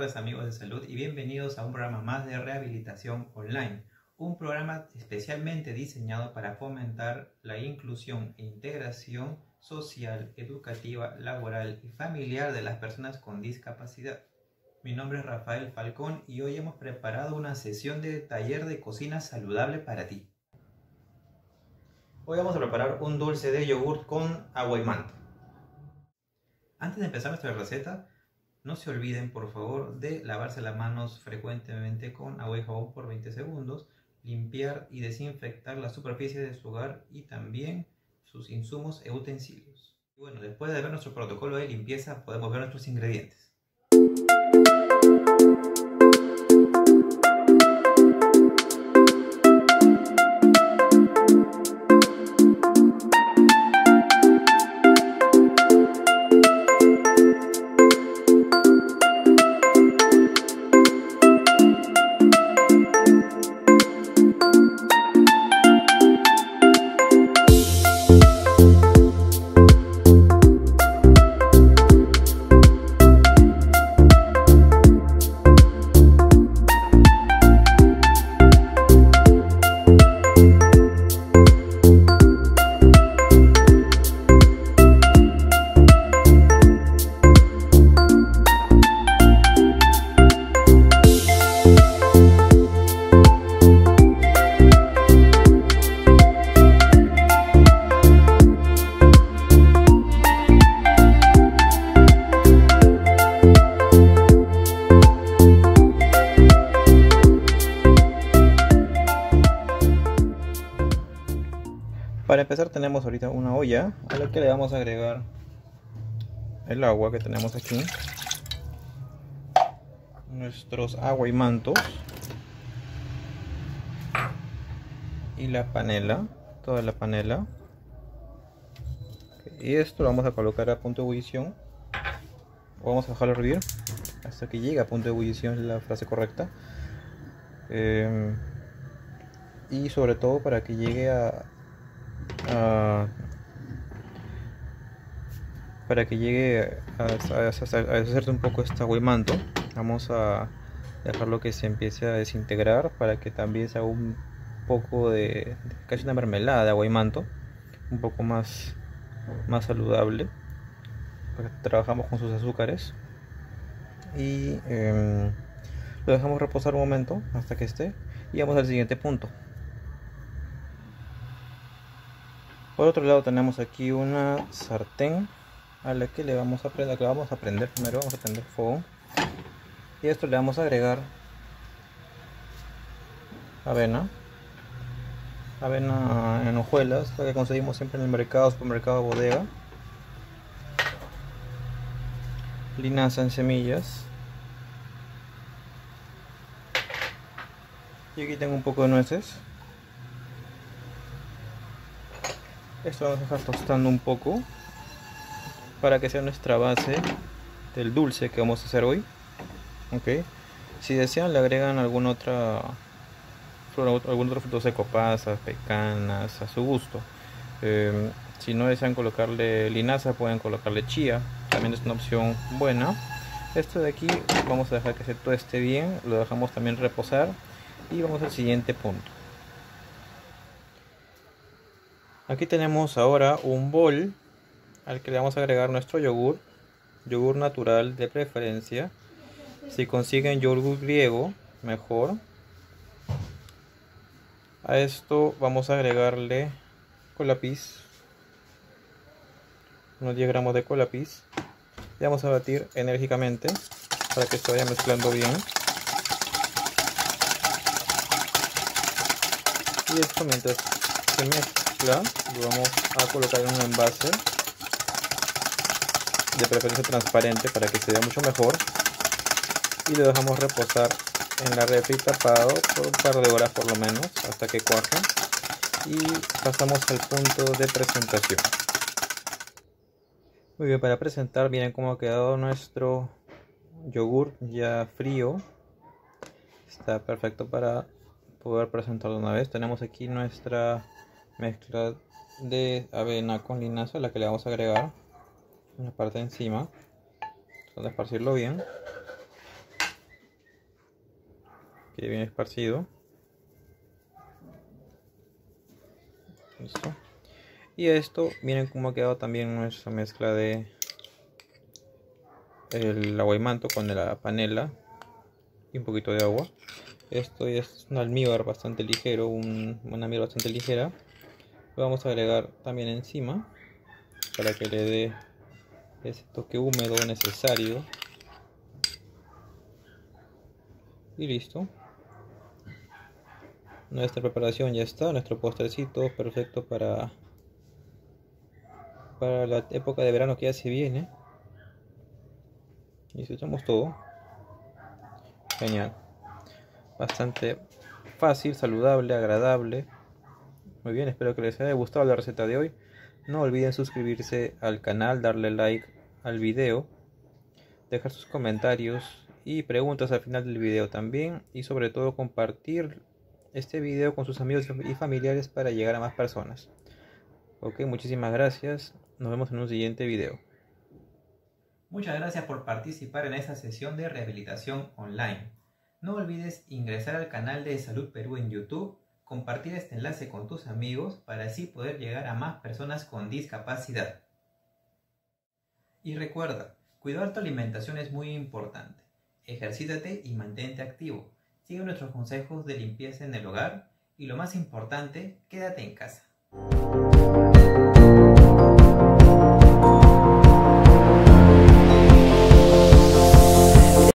tardes amigos de salud y bienvenidos a un programa más de rehabilitación online, un programa especialmente diseñado para fomentar la inclusión e integración social, educativa, laboral y familiar de las personas con discapacidad. Mi nombre es Rafael Falcón y hoy hemos preparado una sesión de taller de cocina saludable para ti. Hoy vamos a preparar un dulce de yogur con agua y manta. Antes de empezar nuestra receta, no se olviden por favor de lavarse las manos frecuentemente con agua y jabón por 20 segundos, limpiar y desinfectar la superficie de su hogar y también sus insumos e utensilios. Y bueno, después de ver nuestro protocolo de limpieza podemos ver nuestros ingredientes. Para empezar tenemos ahorita una olla a la que le vamos a agregar el agua que tenemos aquí, nuestros agua y mantos y la panela, toda la panela, y esto lo vamos a colocar a punto de ebullición, o vamos a dejarlo hervir hasta que llegue a punto de ebullición, es la frase correcta, y sobre todo para que llegue a deshacerse un poco este agua y manto. Vamos a dejarlo que se empiece a desintegrar para que también se haga un poco de casi una mermelada de agua y manto, un poco más saludable, porque trabajamos con sus azúcares, y lo dejamos reposar un momento hasta que esté, y vamos al siguiente punto. Por otro lado tenemos aquí una sartén a la que le vamos a prender, primero vamos a prender fuego, y a esto le vamos a agregar avena en hojuelas, la que conseguimos siempre en el mercado, supermercado, bodega, linaza en semillas, y aquí tengo un poco de nueces. Esto vamos a dejar tostando un poco para que sea nuestra base del dulce que vamos a hacer hoy. Okay. Si desean le agregan algún otro fruto seco, pasas, pecanas, a su gusto. Si no desean colocarle linaza pueden colocarle chía, también es una opción buena. Esto de aquí vamos a dejar que se tueste bien, lo dejamos también reposar y vamos al siguiente punto. Aquí tenemos ahora un bol al que le vamos a agregar nuestro yogur natural de preferencia. Si consiguen yogur griego, mejor. A esto vamos a agregarle colapis, unos 10 gramos de colapis, y vamos a batir enérgicamente para que se vaya mezclando bien. Y esto, mientras se mezcla, lo vamos a colocar en un envase, de preferencia transparente para que se vea mucho mejor, y lo dejamos reposar en la refri tapado por un par de horas por lo menos, hasta que cuaje, y pasamos al punto de presentación. Muy bien, para presentar, miren cómo ha quedado nuestro yogur ya frío. Está perfecto para poder presentarlo una vez. Tenemos aquí nuestra mezcla de avena con linaza, la que le vamos a agregar en la parte de encima. Vamos a esparcirlo bien. que viene esparcido. Listo. Y esto, miren cómo ha quedado también nuestra mezcla de el aguaimanto con la panela y un poquito de agua. Esto es un almíbar bastante ligero, una miel bastante ligera. Lo vamos a agregar también encima para que le dé ese toque húmedo necesario. Y listo. Nuestra preparación ya está, nuestro postrecito perfecto para la época de verano que ya se viene. Y si echamos todo. Genial. Bastante fácil, saludable, agradable. Muy bien, espero que les haya gustado la receta de hoy. No olviden suscribirse al canal, darle like al video, dejar sus comentarios y preguntas al final del video también. Y sobre todo compartir este video con sus amigos y familiares para llegar a más personas. Ok, muchísimas gracias. Nos vemos en un siguiente video. Muchas gracias por participar en esta sesión de rehabilitación online. No olvides ingresar al canal de Salud Perú en YouTube, compartir este enlace con tus amigos para así poder llegar a más personas con discapacidad. Y recuerda, cuidar tu alimentación es muy importante. Ejercítate y mantente activo. Sigue nuestros consejos de limpieza en el hogar y lo más importante, quédate en casa.